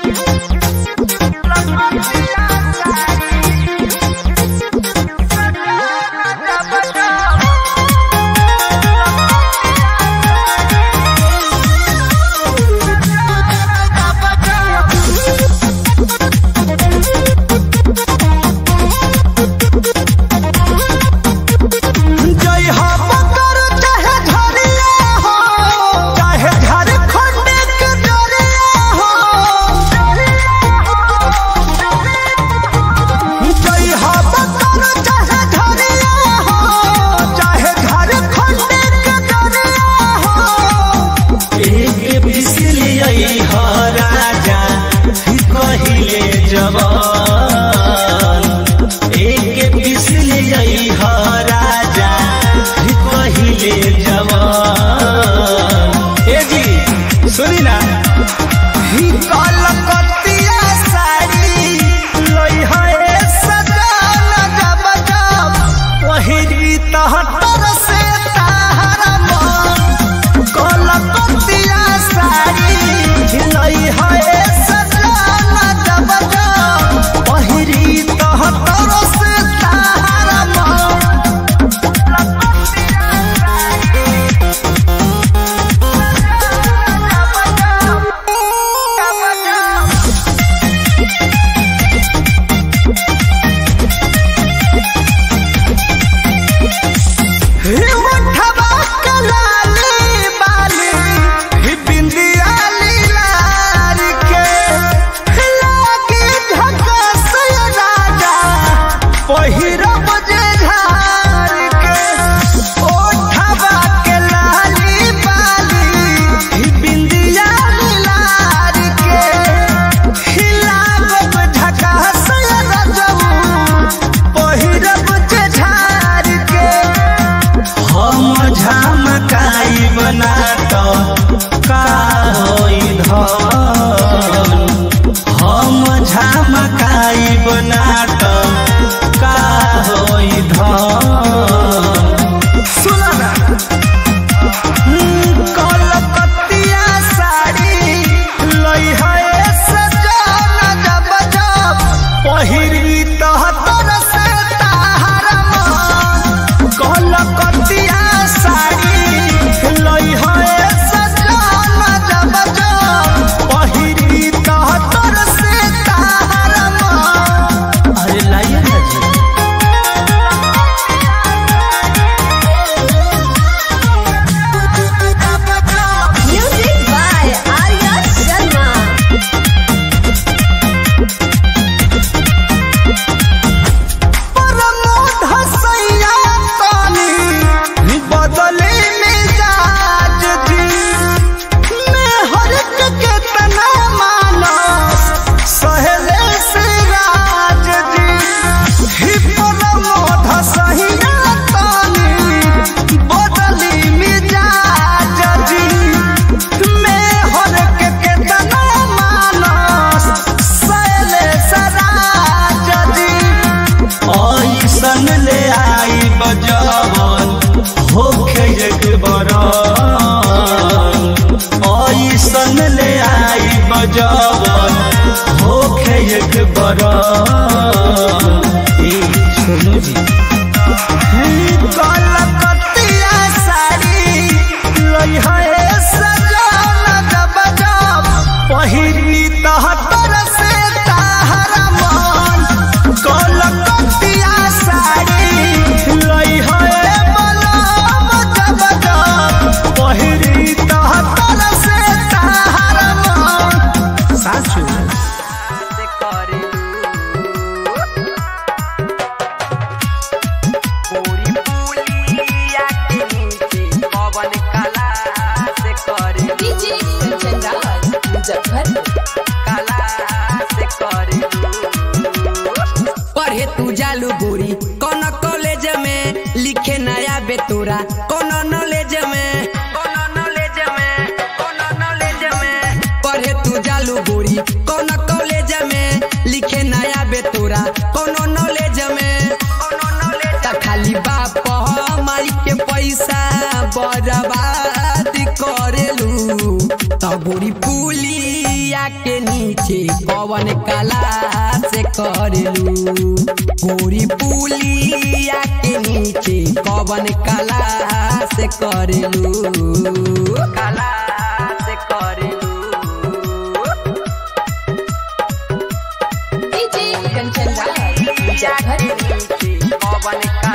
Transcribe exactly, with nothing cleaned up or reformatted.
पढ़े तू जालू गोरी कौन कॉलेज में लिखे नया बेतोरा कौन नॉलेज में कौन नॉलेज में कौन नॉलेज में पढ़े तू जालू गोरी कौन कॉलेज में लिखे नया बेतोरा कौन नॉलेज में कौन नॉलेज खाली बाप हमारी के पैसा बर्बाद करेलू तो गोरी पुलिया के नीचे कवन कला से करलू गोरी पुलिया के नीचे कवन कला से करलू कला से करलू डीजे कंचन राज मुजफ्फरपुर। कवन